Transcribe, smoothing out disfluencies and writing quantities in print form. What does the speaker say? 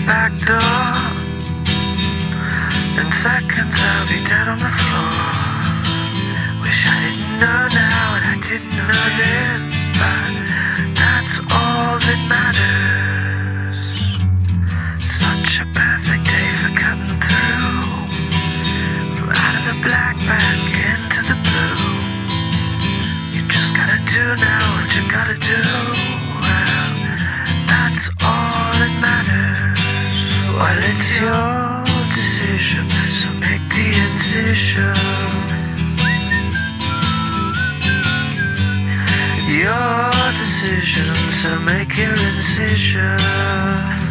back door. In seconds I'll be dead on the floor. Wish I didn't know now and I didn't know then, but that's all that matters. Such a perfect day for cutting through, from out of the black back into the blue. You just gotta do now what you gotta do. Well, that's all that matters. Well, it's your decision, so make the incision. Your decision, so make your incision.